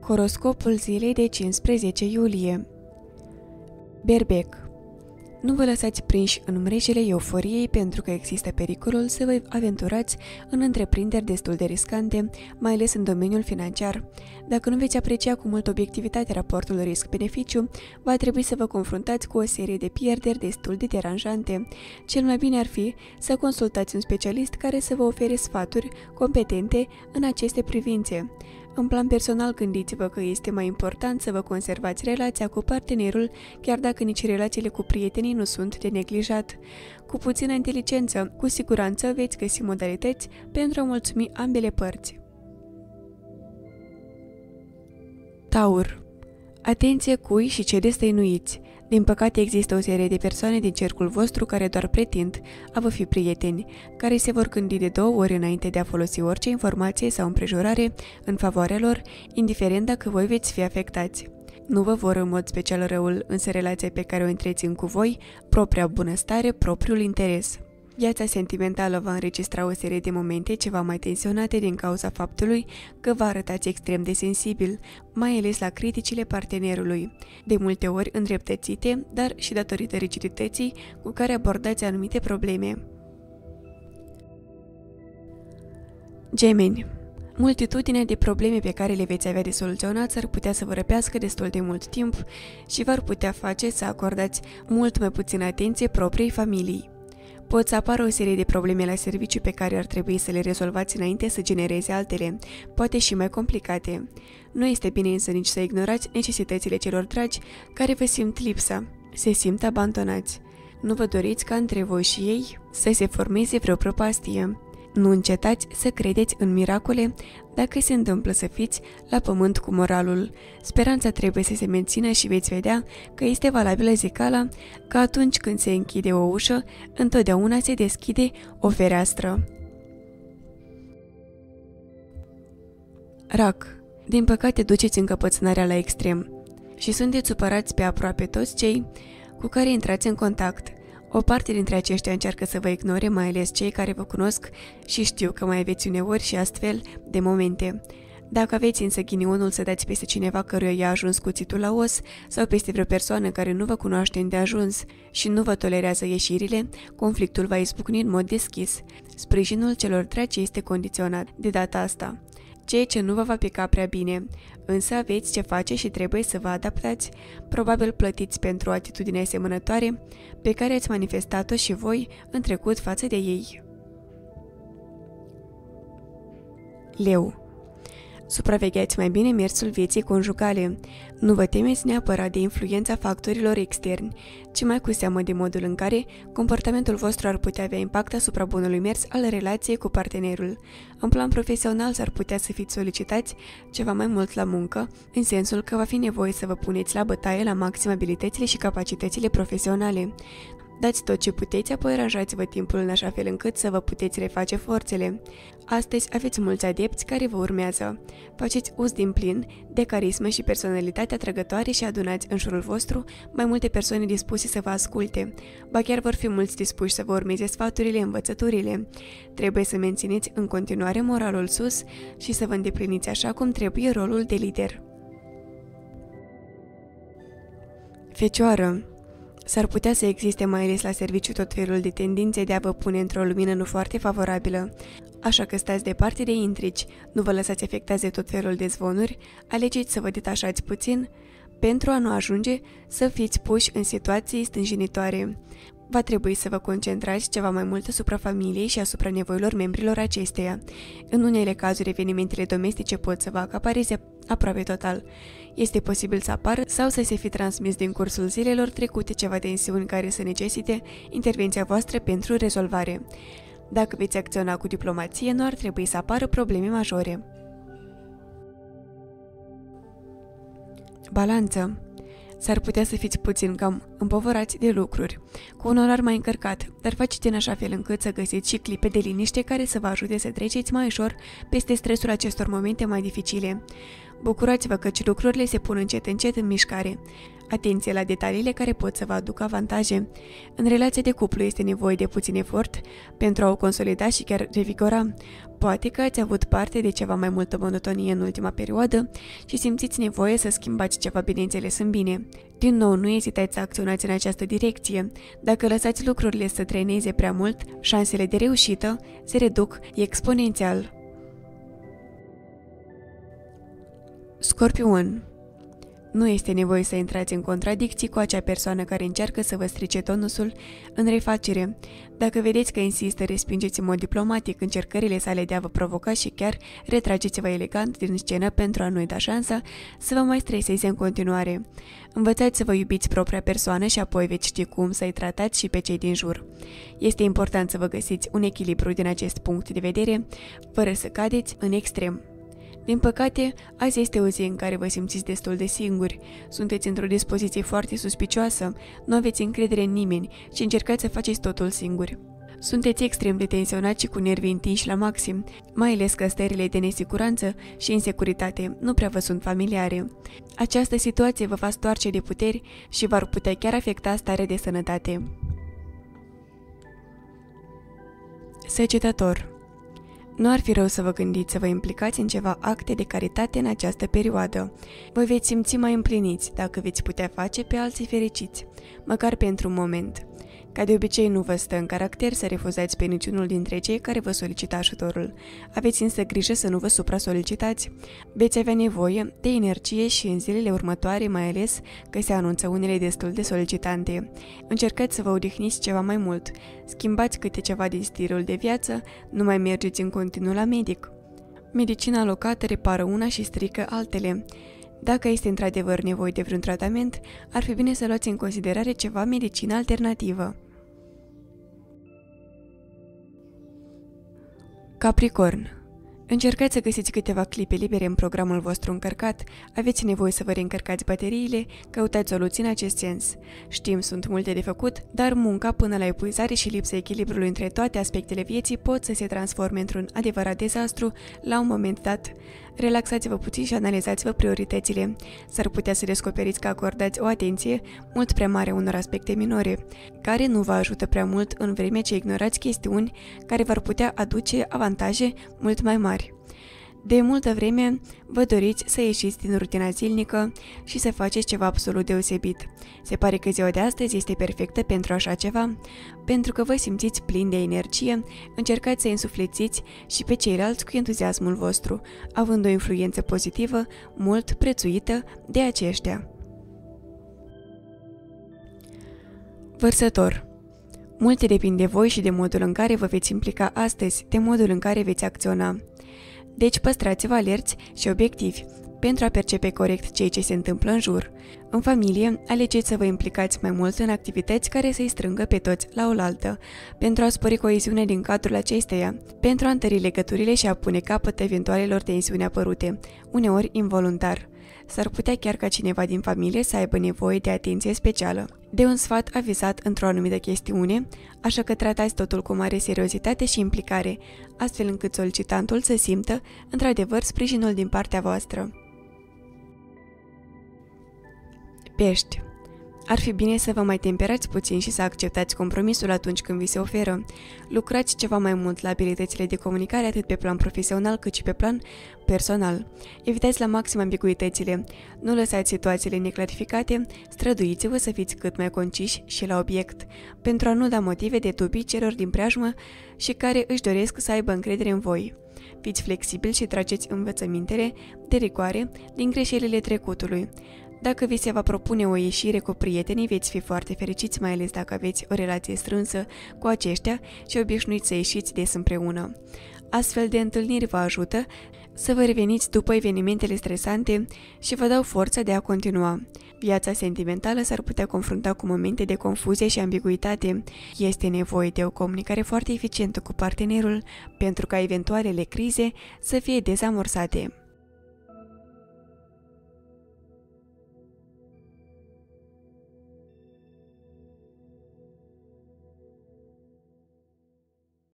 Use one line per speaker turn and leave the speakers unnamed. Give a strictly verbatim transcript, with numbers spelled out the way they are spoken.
Horoscopul zilei de cincisprezece iulie. Berbec. Nu vă lăsați prinși în mrejele euforiei pentru că există pericolul să vă aventurați în întreprinderi destul de riscante, mai ales în domeniul financiar. Dacă nu veți aprecia cu multă obiectivitate raportul risc-beneficiu, va trebui să vă confruntați cu o serie de pierderi destul de deranjante. Cel mai bine ar fi să consultați un specialist care să vă ofere sfaturi competente în aceste privințe. În plan personal, gândiți-vă că este mai important să vă conservați relația cu partenerul, chiar dacă nici relațiile cu prietenii nu sunt de neglijat. Cu puțină inteligență, cu siguranță veți găsi modalități pentru a mulțumi ambele părți. Taur. Atenție cui și ce destăinuiți! Din păcate există o serie de persoane din cercul vostru care doar pretind a vă fi prieteni, care se vor gândi de două ori înainte de a folosi orice informație sau împrejurare în favoarea lor, indiferent dacă voi veți fi afectați. Nu vă vor în mod special răul, însă relația pe care o întrețin cu voi, propria bunăstare, propriul interes. Viața sentimentală va înregistra o serie de momente ceva mai tensionate din cauza faptului că vă arătați extrem de sensibil, mai ales la criticile partenerului, de multe ori îndreptățite, dar și datorită rigidității cu care abordați anumite probleme. Gemeni. Multitudinea de probleme pe care le veți avea de soluționat ar putea să vă răpească destul de mult timp și v-ar putea face să acordați mult mai puțină atenție propriei familii. Pot să apară o serie de probleme la serviciu pe care ar trebui să le rezolvați înainte să genereze altele, poate și mai complicate. Nu este bine însă nici să ignorați necesitățile celor dragi care vă simt lipsa, se simt abandonați. Nu vă doriți ca între voi și ei să se formeze vreo prăpastie. Nu încetați să credeți în miracole dacă se întâmplă să fiți la pământ cu moralul. Speranța trebuie să se mențină și veți vedea că este valabilă zicala că atunci când se închide o ușă, întotdeauna se deschide o fereastră. Rac. Din păcate duceți încăpățânarea la extrem și sunteți supărați pe aproape toți cei cu care intrați în contact. O parte dintre aceștia încearcă să vă ignore, mai ales cei care vă cunosc și știu că mai aveți uneori și astfel de momente. Dacă aveți însă ghinionul să dați peste cineva căruia i-a ajuns cuțitul la os sau peste vreo persoană care nu vă cunoaște îndeajuns și nu vă tolerează ieșirile, conflictul va izbucni în mod deschis. Sprijinul celor dragi este condiționat de data asta, ceea ce nu vă va pica prea bine, însă aveți ce face și trebuie să vă adaptați. Probabil plătiți pentru o atitudine asemănătoare pe care ați manifestat-o și voi în trecut față de ei. Leu. Supravegheați mai bine mersul vieții conjugale. Nu vă temeți neapărat de influența factorilor externi, ci mai cu seamă de modul în care comportamentul vostru ar putea avea impact asupra bunului mers al relației cu partenerul. În plan profesional s-ar putea să fiți solicitați ceva mai mult la muncă, în sensul că va fi nevoie să vă puneți la bătaie la maxim abilitățile și capacitățile profesionale. Dați tot ce puteți, apoi aranjați-vă timpul în așa fel încât să vă puteți reface forțele. Astăzi aveți mulți adepți care vă urmează. Faceți uz din plin de carismă și personalitate atrăgătoare și adunați în jurul vostru mai multe persoane dispuse să vă asculte. Ba chiar vor fi mulți dispuși să vă urmeze sfaturile, învățăturile. Trebuie să mențineți în continuare moralul sus și să vă îndepliniți așa cum trebuie rolul de lider. Fecioară. S-ar putea să existe mai ales la serviciu tot felul de tendințe de a vă pune într-o lumină nu foarte favorabilă, așa că stați departe de intrigi, nu vă lăsați afectați de tot felul de zvonuri, alegeți să vă detașați puțin pentru a nu ajunge să fiți puși în situații stânjenitoare. Va trebui să vă concentrați ceva mai mult asupra familiei și asupra nevoilor membrilor acesteia. În unele cazuri, evenimentele domestice pot să vă acapareze aproape total. Este posibil să apară sau să se fi transmis din cursul zilelor trecute ceva tensiuni care să necesite intervenția voastră pentru rezolvare. Dacă veți acționa cu diplomație, nu ar trebui să apară probleme majore. Balanță. S-ar putea să fiți puțin cam împovărați de lucruri, cu un orar mai încărcat, dar faceți în așa fel încât să găsiți și clipe de liniște care să vă ajute să treceți mai ușor peste stresul acestor momente mai dificile. Bucurați-vă căci lucrurile se pun încet încet în mișcare. Atenție la detaliile care pot să vă aducă avantaje. În relația de cuplu este nevoie de puțin efort pentru a o consolida și chiar revigora. Poate că ați avut parte de ceva mai multă monotonie în ultima perioadă și simțiți nevoie să schimbați ceva, bineînțeles în bine. Din nou, nu ezitați să acționați în această direcție. Dacă lăsați lucrurile să treneze prea mult, șansele de reușită se reduc exponențial. Scorpion. Nu este nevoie să intrați în contradicții cu acea persoană care încearcă să vă strice tonusul în refacere. Dacă vedeți că insistă, respingeți în mod diplomatic încercările sale de a vă provoca și chiar retrageți-vă elegant din scenă pentru a nu-i da șansa să vă mai streseze în continuare. Învățați să vă iubiți propria persoană și apoi veți ști cum să-i tratați și pe cei din jur. Este important să vă găsiți un echilibru din acest punct de vedere, fără să cadeți în extrem. Din păcate, azi este o zi în care vă simțiți destul de singuri, sunteți într-o dispoziție foarte suspicioasă, nu aveți încredere în nimeni și încercați să faceți totul singuri. Sunteți extrem de tensionați și cu nervii întinși la maxim, mai ales că stările de nesiguranță și insecuritate nu prea vă sunt familiare. Această situație vă va stoarce de puteri și v-ar putea chiar afecta starea de sănătate. Săgetător. Nu ar fi rău să vă gândiți să vă implicați în ceva acte de caritate în această perioadă. Vă veți simți mai împliniți dacă veți putea face pe alții fericiți, măcar pentru un moment. Ca de obicei, nu vă stă în caracter să refuzați pe niciunul dintre cei care vă solicită ajutorul. Aveți însă grijă să nu vă supra-solicitați. Veți avea nevoie de energie și în zilele următoare, mai ales că se anunță unele destul de solicitante. Încercați să vă odihniți ceva mai mult. Schimbați câte ceva din stilul de viață, nu mai mergeți în continuu la medic. Medicina alocată repară una și strică altele. Dacă este într-adevăr nevoie de vreun tratament, ar fi bine să luați în considerare ceva medicină alternativă. Capricorn. Încercați să găsiți câteva clipe libere în programul vostru încărcat, aveți nevoie să vă reîncărcați bateriile, căutați soluții în acest sens. Știm, sunt multe de făcut, dar munca până la epuizare și lipsa echilibrului între toate aspectele vieții pot să se transforme într-un adevărat dezastru la un moment dat. Relaxați-vă puțin și analizați-vă prioritățile. S-ar putea să descoperiți că acordați o atenție mult prea mare unor aspecte minore, care nu vă ajută prea mult în vreme ce ignorați chestiuni care v-ar putea aduce avantaje mult mai mari. De multă vreme vă doriți să ieșiți din rutina zilnică și să faceți ceva absolut deosebit. Se pare că ziua de astăzi este perfectă pentru așa ceva, pentru că vă simțiți plini de energie, încercați să însuflețiți și pe ceilalți cu entuziasmul vostru, având o influență pozitivă mult prețuită de aceștia. Vărsător. Multe depind de voi și de modul în care vă veți implica astăzi, de modul în care veți acționa. Deci păstrați-vă alerți și obiectivi pentru a percepe corect ceea ce se întâmplă în jur. În familie, alegeți să vă implicați mai mult în activități care să-i strângă pe toți la oaltă, pentru a spori coeziunea din cadrul acesteia, pentru a întări legăturile și a pune capăt eventualelor tensiuni apărute, uneori involuntar. S-ar putea chiar ca cineva din familie să aibă nevoie de atenție specială, de un sfat avizat într-o anumită chestiune, așa că tratați totul cu mare seriozitate și implicare, astfel încât solicitantul să simtă, într-adevăr, sprijinul din partea voastră. Pești. Ar fi bine să vă mai temperați puțin și să acceptați compromisul atunci când vi se oferă. Lucrați ceva mai mult la abilitățile de comunicare atât pe plan profesional cât și pe plan personal. Evitați la maxim ambiguitățile. Nu lăsați situațiile neclarificate, străduiți-vă să fiți cât mai conciși și la obiect, pentru a nu da motive de dubii celor din preajmă și care își doresc să aibă încredere în voi. Fiți flexibili și trageți învățămintele de rigoare din greșelile trecutului. Dacă vi se va propune o ieșire cu prietenii, veți fi foarte fericiți, mai ales dacă aveți o relație strânsă cu aceștia și obișnuiți să ieșiți des împreună. Astfel de întâlniri vă ajută să vă reveniți după evenimentele stresante și vă dau forța de a continua. Viața sentimentală s-ar putea confrunta cu momente de confuzie și ambiguitate. Este nevoie de o comunicare foarte eficientă cu partenerul pentru ca eventualele crize să fie dezamorsate.